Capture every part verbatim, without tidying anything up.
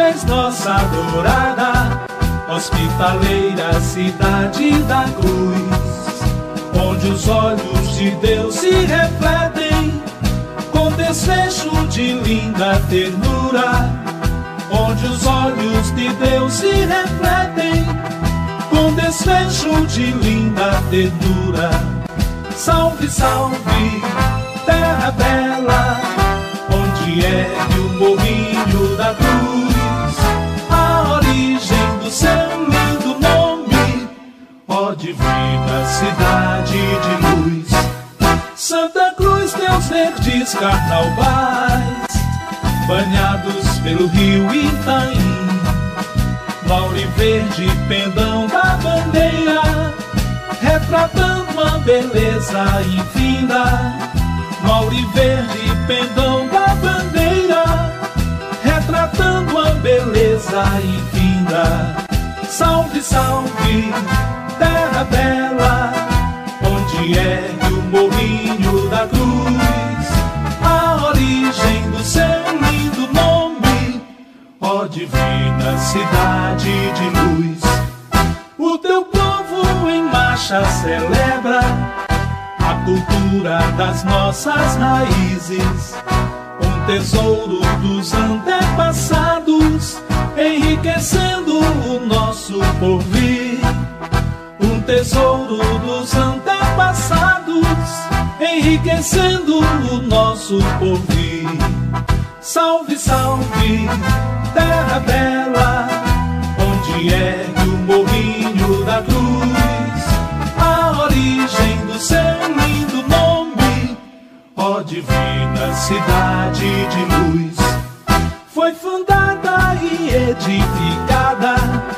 és nossa adorada, hospitaleira cidade da cruz, onde os olhos de Deus se refletem com desfecho de linda ternura, onde os olhos de Deus se refletem com desfecho de linda ternura. Salve, salve, terra bela, onde ergue o morrinho da cruz, a origem do seu lindo nome, ó divina cidade de luz. Santa Cruz, teus verdes carnaubais, banhados pelo rio Itaim, laure verde pendão da bandeira, retratando uma beleza infinda. Laure verde pendão da bandeira, retratando uma beleza infinda. Salve, salve, terra bela, onde ergue o morrinho da cruz, a origem do seu lindo nome, ó divina cidade de luz. O teu povo em marcha celebra a cultura das nossas raízes, um tesouro dos antepassados, enriquecendo o nosso porvir. Um tesouro dos antepassados, enriquecendo o nosso porvir. Salve, salve, terra bela, onde ergue o morrinho da cruz, a origem do seu lindo nome, ó divina cidade de luz. Foi fundada e edificada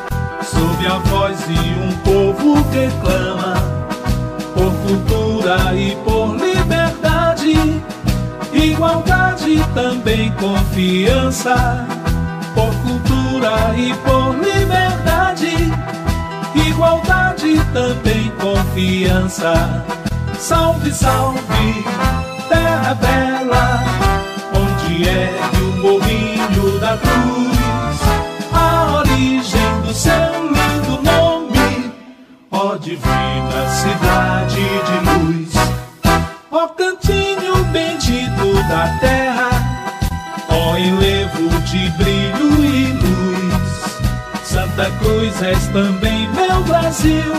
sob a voz de um povo que clama por cultura e por liberdade, igualdade e também confiança. Por cultura e por liberdade, igualdade e também confiança. Salve, salve, terra bela, onde ergue o morrinho da cruz, a origem do seu lindo nome, ó divina cidade de luz. Ó cantinho bendito da terra, ó enlevo de brilho e luz, Santa Cruz és também meu Brasil,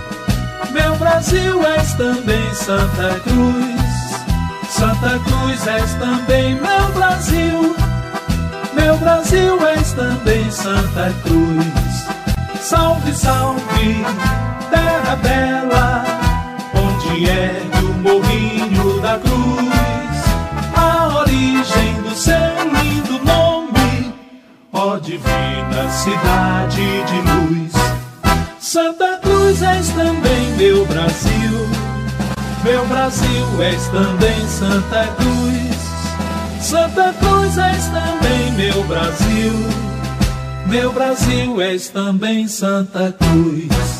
meu Brasil és também Santa Cruz. Santa Cruz és também meu Brasil, meu Brasil és também Santa Cruz. Salve, salve, terra bela, onde ergue o morrinho da cruz, a origem do seu lindo nome, ó divina cidade de luz. Santa Cruz és também meu Brasil, meu Brasil és também Santa Cruz. Santa Cruz és também meu Brasil, meu Brasil és também Santa Cruz.